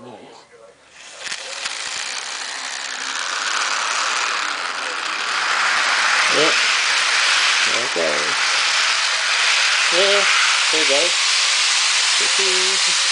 Nice. Yep. There it goes. Yeah, there you go.